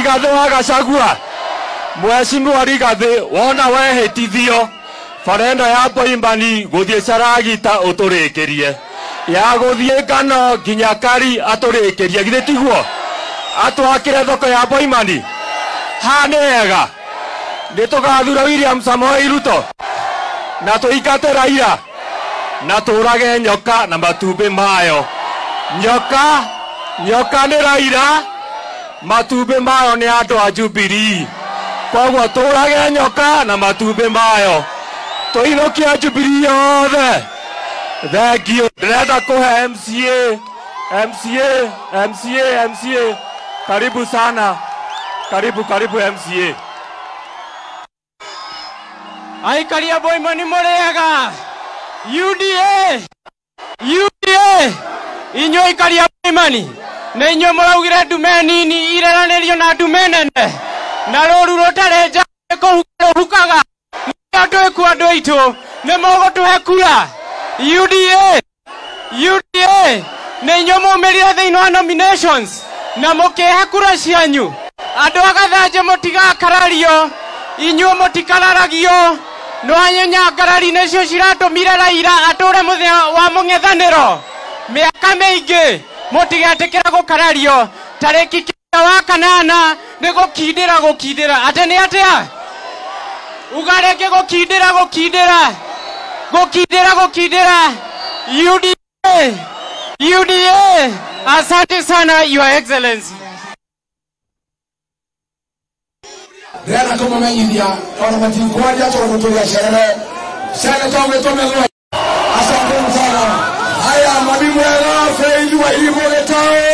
Rigathi wa Gachagua Mheshimiwa Rigathi wona wehĩtithio farenda ya Boimani gũthiĩ Charagita ũtũrĩkĩrie ya gũthiĩ Ngano nginya Kari atũrĩkĩrie githĩ tiguo atwakĩre thoko ya Boimani ha nĩ wega nĩtũgathura William Samoei Ruto na tũingate Raila na tũrage nyoka na matumbĩ mayo nyoka nĩ Raila matumbĩ mayo nĩ andũ a Jubilee koguo tũrage nyoka na matumbĩ mayo tũinũkia Jubilee yothe thengio ndĩrenda kũhe MCA karibu sana karibu MCA Aikaria Boimani mũrĩega UDA inyuĩ aikaria Boimani nĩ inyuĩ mũraugire ndume nini ireranĩrio na ndume nene na rũru rũtarĩ nja kũhukaga nĩ andũ ekuo andũ aitũ nĩ mũgũtũhe kura UDA nĩ inyuĩ mũmĩrire thĩinĩ wa nominations na mũkĩhe kura cianyu andũ a Gathanjĩ mũtigakarario inyuĩ mũtikararagio no anyenya ngarari nĩcio ciratũmire Raila atũre mũthenya wa mũng'ethanĩro mĩaka mĩingĩ mũtigetĩkĩra gũkarario tarĩki 8 nĩ gũkindĩra atĩ nĩ atĩa ugareke gũkindĩra UDA asante sana your excellency Rena kumumenyithia ona matikwaria tũgũtũria cere tũgĩtũmethwa asante sana haya mabimu ya feili wa hivyo letao